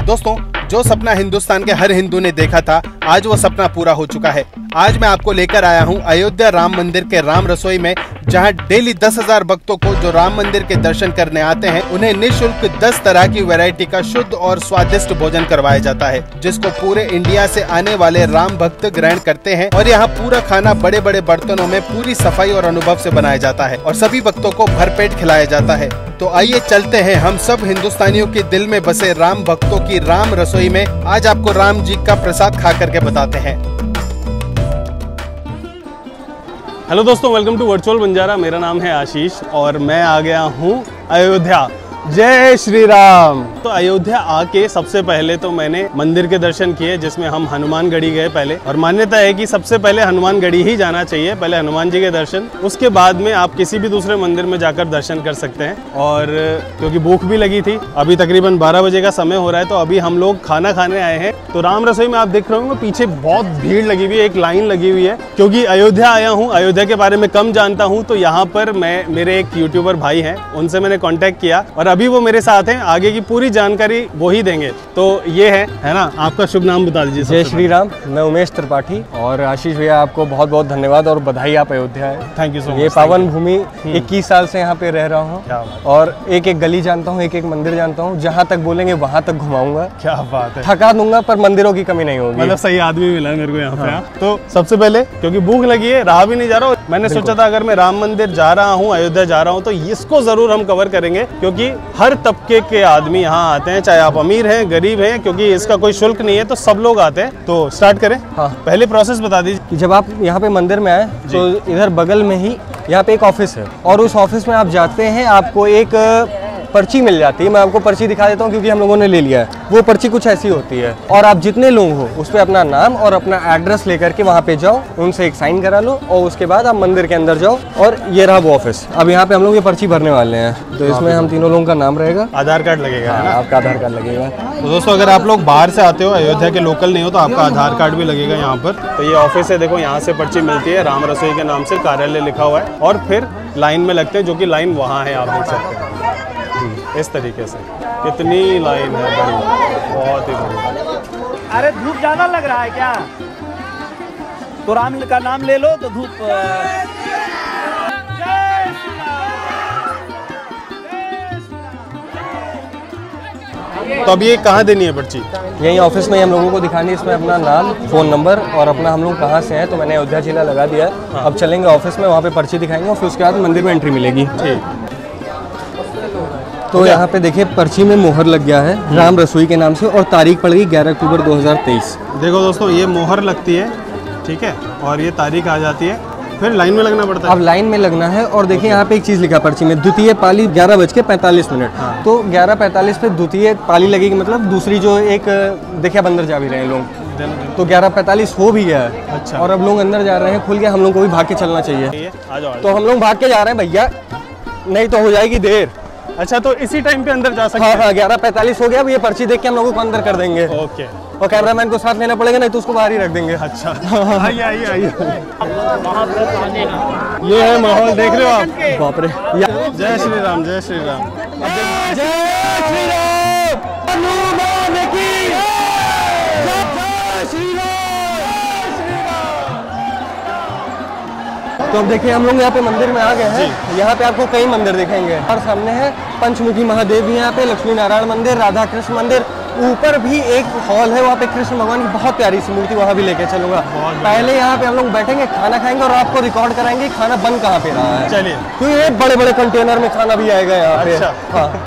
दोस्तों, जो सपना हिंदुस्तान के हर हिंदू ने देखा था, आज वो सपना पूरा हो चुका है। आज मैं आपको लेकर आया हूँ अयोध्या राम मंदिर के राम रसोई में, जहाँ डेली 10,000 भक्तों को जो राम मंदिर के दर्शन करने आते हैं, उन्हें निःशुल्क 10 तरह की वैरायटी का शुद्ध और स्वादिष्ट भोजन करवाया जाता है, जिसको पूरे इंडिया से आने वाले राम भक्त ग्रहण करते हैं। और यहाँ पूरा खाना बड़े बड़े बर्तनों में पूरी सफाई और अनुभव से बनाया जाता है और सभी भक्तों को भरपेट खिलाया जाता है। तो आइए चलते हैं हम सब हिंदुस्तानियों के दिल में बसे राम भक्तों की राम रसोई में। आज आपको राम जी का प्रसाद खा करके बताते हैं। हेलो दोस्तों, वेलकम टू वर्चुअल बंजारा। मेरा नाम है आशीष और मैं आ गया हूँ अयोध्या। जय श्री राम। तो अयोध्या आके सबसे पहले तो मैंने मंदिर के दर्शन किए, जिसमें हम हनुमानगढ़ी गए पहले। और मान्यता है कि सबसे पहले हनुमानगढ़ी ही जाना चाहिए, पहले हनुमान जी के दर्शन, उसके बाद में आप किसी भी दूसरे मंदिर में जाकर दर्शन कर सकते हैं। और क्योंकि भूख भी लगी थी, अभी तकरीबन 12 बजे का समय हो रहा है, तो अभी हम लोग खाना खाने आए हैं। तो राम रसोई में आप देख रहे होंगे पीछे बहुत भीड़ लगी हुई है, एक लाइन लगी हुई है। क्योंकि अयोध्या आया हूँ, अयोध्या के बारे में कम जानता हूँ, तो यहाँ पर मेरे एक यूट्यूबर भाई हैं, उनसे मैंने कॉन्टेक्ट किया और अभी वो मेरे साथ हैं। आगे की पूरी जानकारी वो ही देंगे। तो ये है ना, आपका शुभ नाम बता दीजिए। जय श्री राम। मैं उमेश त्रिपाठी। और आशीष भैया, आपको बहुत बहुत धन्यवाद और बधाई, आप अयोध्या है। Thank you so much. ये पावन भूमि 21 साल से यहाँ पे रह रहा हूँ और एक एक गली जानता हूँ, एक एक मंदिर जानता हूँ। जहाँ तक बोलेंगे वहाँ तक घुमाऊंगा। क्या बात है। थका दूंगा पर मंदिरों की कमी नहीं होगी। मतलब सही आदमी मिला मेरे को यहाँ पे। तो सबसे पहले क्योंकि भूख लगी है, रहा भी नहीं जा रहा, मैंने सोचा था अगर मैं राम मंदिर जा रहा हूँ, अयोध्या जा रहा हूँ, तो इसको जरूर हम कवर करेंगे। क्योंकि हर तबके के आदमी यहाँ आते हैं, चाहे आप अमीर हैं गरीब हैं, क्योंकि इसका कोई शुल्क नहीं है, तो सब लोग आते हैं। तो स्टार्ट करें। हाँ, पहले प्रोसेस बता दीजिए। जब आप यहाँ पे मंदिर में आए तो इधर बगल में ही यहाँ पे एक ऑफिस है और उस ऑफिस में आप जाते हैं, आपको एक पर्ची मिल जाती है। मैं आपको पर्ची दिखा देता हूँ क्योंकि हम लोगों ने ले लिया है। वो पर्ची कुछ ऐसी होती है और आप जितने लोग हो उस पर अपना नाम और अपना एड्रेस लेकर के वहाँ पे जाओ, उनसे एक साइन करा लो और उसके बाद आप मंदिर के अंदर जाओ। और ये रहा वो ऑफिस। अब यहाँ पे हम लोग ये पर्ची भरने वाले हैं, तो इसमें हम तीनों लोगों का नाम रहेगा, आधार कार्ड लगेगा। हाँ, आपका आधार कार्ड लगेगा। तो दोस्तों, अगर आप लोग बाहर से आते हो, अयोध्या के लोकल नहीं हो, तो आपका आधार कार्ड भी लगेगा यहाँ पर। तो ये ऑफिस है, देखो यहाँ से पर्ची मिलती है, राम रसोई के नाम से कार्यालय लिखा हुआ है। और फिर लाइन में लगते हैं, जो कि लाइन वहाँ है, आप देख सकते हैं इस तरीके से। कितनी लाइन है बड़ी, बहुत ही बड़ी। अरे धूप ज्यादा लग रहा है क्या? तो राम का नाम ले लो तो धूप। तो अब ये कहाँ देनी है पर्ची? यही ऑफिस में हम लोगों को दिखानी है। इसमें अपना नाम, फ़ोन नंबर और अपना हम लोग कहाँ से हैं, तो मैंने अयोध्या जिला लगा दिया है। हाँ। अब चलेंगे ऑफिस में, वहाँ पे पर्ची दिखाएंगे और फिर उसके बाद मंदिर में एंट्री मिलेगी। ठीक। तो यहाँ पे देखिए पर्ची में मोहर लग गया है राम रसोई के नाम से और तारीख पड़ गई 11 अक्टूबर 2023। देखो दोस्तों, ये मोहर लगती है, ठीक है, और ये तारीख आ जाती है, फिर लाइन में लगना पड़ता है। अब लाइन में लगना है और देखिए यहाँ पे एक चीज़ लिखा पर्ची में, द्वितीय पाली 11:45। हाँ। तो 11:45 पे द्वितीय पाली लगेगी, मतलब दूसरी जो एक देखिए अब अंदर जा भी रहे हैं लोग, तो 11:45 हो भी गया है। अच्छा। और अब लोग अंदर जा रहे हैं, खुल गया, हम लोग को भी भाग के चलना चाहिए। आ जाओ। तो हम लोग भाग के जा रहे हैं भैया, नहीं तो हो जाएगी देर। अच्छा, तो इसी टाइम पे अंदर जा सकते हैं? हाँ, 11:45 हो गया। अब ये पर्ची देख के हम लोगों को अंदर कर देंगे। ओके। और कैमरामैन को साथ लेना पड़ेगा, नहीं तो उसको बाहर ही रख देंगे। अच्छा। आइए आइए आइए। ये है माहौल, देख रहे हो आप? बाप रे। जय श्री राम, जय श्री राम। जय श्री राम। हनुमान की जय श्री राम। तो अब देखिए हम लोग यहाँ पे मंदिर में आ गए हैं। यहाँ पे आपको कई मंदिर दिखेंगे और सामने है पंचमुखी महादेव भी, यहाँ पे लक्ष्मी नारायण मंदिर, राधा कृष्ण मंदिर। ऊपर भी एक हॉल है, वहाँ पे कृष्ण भगवान की बहुत प्यारी सी मूर्ति, वहाँ भी लेके चलूंगा। पहले यहाँ पे हम लोग बैठेंगे, खाना खाएंगे और आपको रिकॉर्ड कराएंगे खाना बन कहाँ पे रहा है। चलिए। तो ये बड़े बड़े कंटेनर में खाना भी आएगा यहाँ पे। अच्छा। हाँ।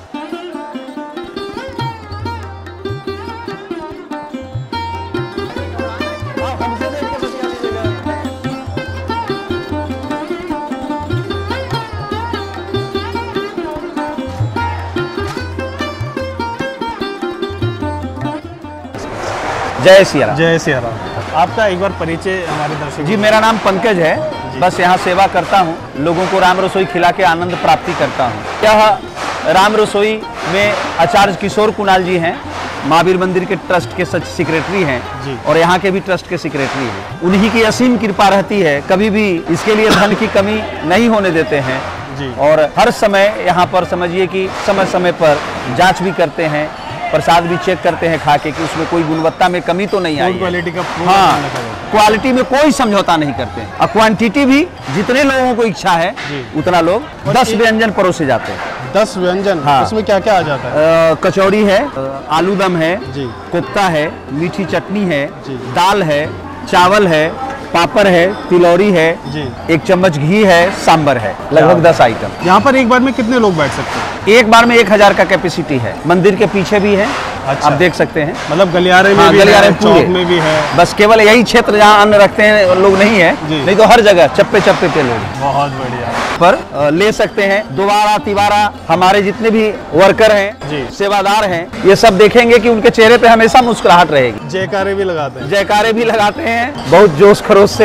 जय सिया राम। जय सिया राम। आपका एक बार परिचय हमारे दर्शक। जी, मेरा नाम पंकज है। बस यहाँ सेवा करता हूँ, लोगों को राम रसोई खिला के आनंद प्राप्ति करता हूँ। यह राम रसोई में आचार्य किशोर कुणाल जी हैं, महावीर मंदिर के ट्रस्ट के सच सेक्रेटरी हैं और यहाँ के भी ट्रस्ट के सेक्रेटरी हैं। उन्हीं की असीम कृपा रहती है, कभी भी इसके लिए धन की कमी नहीं होने देते हैं और हर समय यहाँ पर समझिए कि समय समय पर जांच भी करते हैं प्रसाद भी चेक करते हैं खा के कि उसमें कोई गुणवत्ता में कमी तो नहीं आई है। क्वालिटी का पूरा हाँ, ध्यान रखा जाता क्वालिटी में कोई समझौता नहीं करते हैं और क्वांटिटी भी जितने लोगों को इच्छा है जी। उतना लोग और 10 एक- व्यंजन परोसे जाते हैं। है। 10 व्यंजन, हाँ। इसमें क्या क्या आ जाता है? कचौड़ी है, आलू दम है, जी। कोफ्ता है, मीठी चटनी है, जी। दाल है, चावल है, पापड़ है, तिलौरी है, जी। 1 चम्मच घी है, सांबर है, लगभग 10 आइटम। यहाँ पर एक बार में कितने लोग बैठ सकते हैं? एक बार में 1000 का कैपेसिटी है। मंदिर के पीछे भी है, अच्छा। आप देख सकते हैं। मतलब गलियारे में हाँ, भी गलियारे है, में पूरे। चौक में भी है। बस केवल यही क्षेत्र जहाँ अन्न रखते हैं लोग नहीं है, जी। नहीं तो हर जगह चप्पे चप्पे पे लोग बहुत बढ़िया। पर ले सकते हैं। दोबारा तिबारा हमारे जितने भी वर्कर जी। हैं, सेवादार हैं, ये सब देखेंगे कि उनके चेहरे पे हमेशा मुस्कुराहट रहेगी। जयकारे भी लगाते हैं। जयकारे भी लगाते हैं बहुत जोश खरोश से।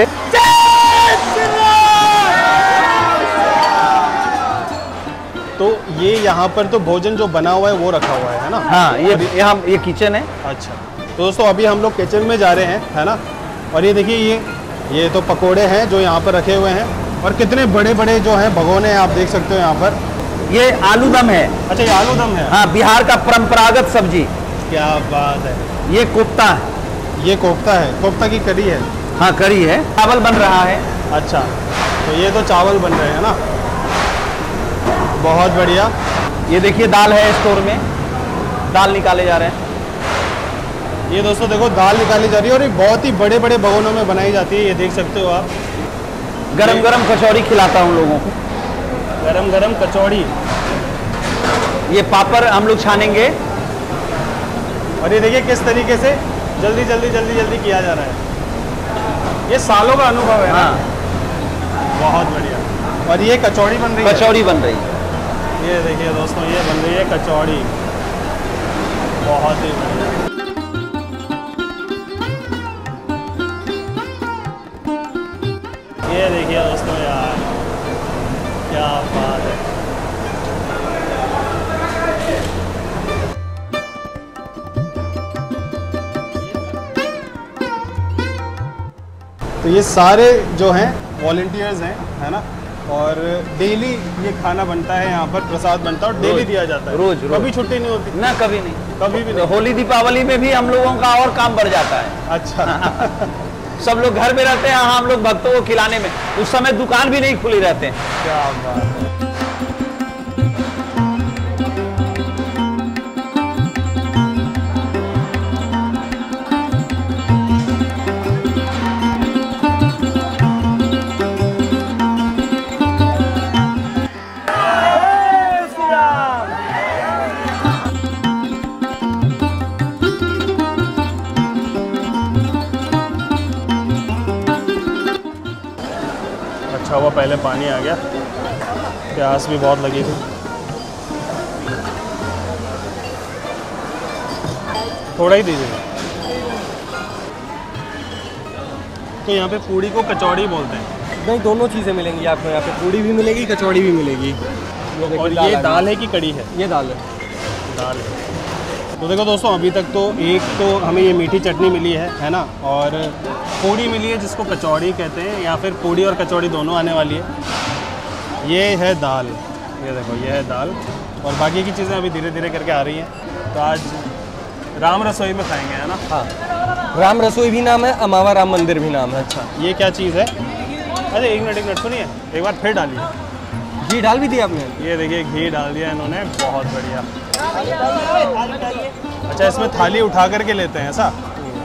तो ये यहाँ पर तो भोजन जो बना हुआ है वो रखा हुआ है ना? हाँ, ये किचन है। अच्छा, तो दोस्तों अभी हम लोग किचन में जा रहे हैं, है ना? और ये देखिए ये तो पकोड़े हैं जो यहाँ पर रखे हुए हैं, और कितने बड़े बड़े जो हैं भगोने हैं, आप देख सकते हो यहाँ पर। ये आलू दम है। अच्छा, ये आलू दम है। हाँ, बिहार का परंपरागत सब्जी। क्या बात है। ये कोफ्ता है। ये कोफ्ता है, कोफ्ता की करी है। हाँ, करी है। चावल बन रहा है। अच्छा, तो ये तो चावल बन रहे हैं ना? बहुत बढ़िया। ये देखिए दाल है स्टोर में, दाल निकाले जा रहे हैं। ये दोस्तों देखो दाल निकाली जा रही है, और ये बहुत ही बड़े बड़े भगोनों में बनाई जाती है, ये देख सकते हो आप। गरम गरम कचौड़ी खिलाता हूँ लोगों को। गरम गरम कचौड़ी। ये पापड़ हम लोग छानेंगे। और ये देखिए किस तरीके से जल्दी जल्दी जल्दी जल्दी किया जा रहा है। ये सालों का अनुभव है ना? हाँ, बहुत बढ़िया। और ये कचौड़ी बन रही है। कचौड़ी बन रही है। ये देखिए दोस्तों, ये बन रही है कचौड़ी। बहुत ही बढ़िया। ये देखिए दोस्तों यार, क्या बात है। तो ये सारे जो हैं वॉलंटियर्स हैं, है ना? और डेली ये खाना बनता है, यहाँ पर प्रसाद बनता है और डेली रोज, दिया जाता है। रोज, रोज। कभी छुट्टी नहीं होती? ना, कभी नहीं। कभी भी नहीं। होली दीपावली में भी हम लोगों का और काम बढ़ जाता है। अच्छा। सब लोग घर में रहते हैं, हम लोग भक्तों को खिलाने में, उस समय दुकान भी नहीं खुली रहते हैं। क्या बात है। अच्छा हुआ पहले पानी आ गया, प्यास भी बहुत लगी थी। थोड़ा ही दीजिएगा। तो यहाँ पे पूड़ी को कचौड़ी बोलते हैं। नहीं, दोनों चीज़ें मिलेंगी आपको यहाँ पे, पूड़ी भी मिलेगी, कचौड़ी भी मिलेगी। और ये दाल है कि कड़ी है? ये दाल है। दाल है। तो देखो दोस्तों, अभी तक तो एक तो हमें ये मीठी चटनी मिली है ना? और पूड़ी मिली है जिसको कचौड़ी कहते हैं, या फिर पूड़ी और कचौड़ी दोनों आने वाली है। ये है दाल, ये देखो ये है दाल, और बाकी की चीज़ें अभी धीरे धीरे करके आ रही हैं। तो आज राम रसोई में खाएंगे, है ना? हाँ, राम रसोई भी नाम है, अमावा राम मंदिर भी नाम है। अच्छा, ये क्या चीज़ है? अरे एक मिनट सुनिए, एक बार फिर डालिए। घी डाल भी दिया आपने? ये देखिए घी डाल दिया इन्होंने, बहुत बढ़िया। अच्छा, इसमें थाली उठा करके लेते हैं ऐसा?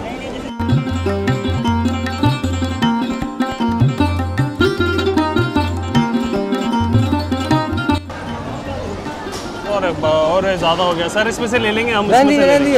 और ज़्यादा हो गया सर, इसमें से ले लेंगे हम। इसमें से ले लेंगे।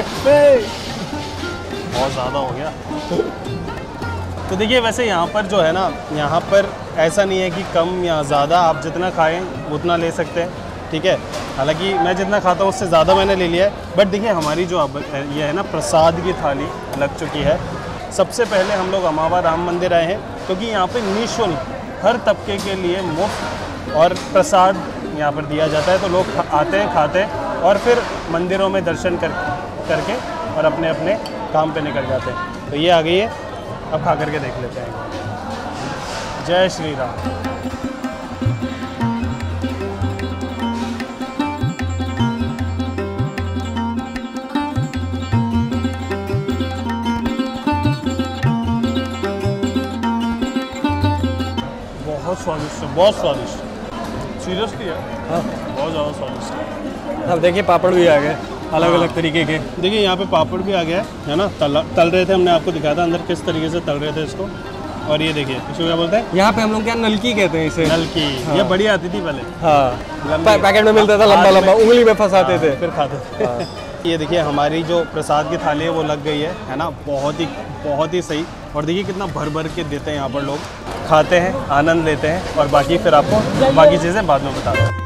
बहुत ज़्यादा हो गया। तो देखिए वैसे यहाँ पर जो है ना, यहाँ पर ऐसा नहीं है कि कम या ज़्यादा, आप जितना खाएं उतना ले सकते हैं, ठीक है? हालांकि मैं जितना खाता हूँ उससे ज़्यादा मैंने ले लिया है। बट देखिए हमारी जो अब ये है ना, प्रसाद की थाली लग चुकी है। सबसे पहले हम लोग अमावा राम मंदिर आए हैं, क्योंकि यहाँ पे निःशुल्क हर तबके के लिए मुफ्त और प्रसाद यहाँ पर दिया जाता है। तो लोग आते हैं, खाते हैं, और फिर मंदिरों में दर्शन करके और अपने अपने काम पे निकल जाते हैं। तो ये आ गई है, अब खा करके देख लेते हैं। जय श्री राम। स्वादिष्ट, बहुत स्वादिष्ट, सीरियसली है। हाँ। बहुत ज़्यादा स्वादिष्ट। अब देखिए पापड़ भी आ गए अलग अलग तरीके के। देखिए यहाँ पे पापड़ भी आ गया है ना, तल रहे थे, हमने आपको दिखाया था अंदर किस तरीके से तल रहे थे इसको। और ये देखिए इसको क्या बोलते हैं, यहाँ पे हम लोग क्या नलकी कहते हैं इसे। नलकी। हाँ। ये बड़ी आती थी पहले। हाँ, पैकेट में मिलता था लंबा लंबा, उंगली में फंसाते थे फिर खाते थे। ये देखिए हमारी जो प्रसाद की थाली है वो लग गई है ना, बहुत ही सही। और देखिए कितना भर भर के देते हैं यहाँ पर लोग, खाते हैं, आनंद लेते हैं, और बाकी फिर आपको बाकी चीज़ें बाद में बता दूँ।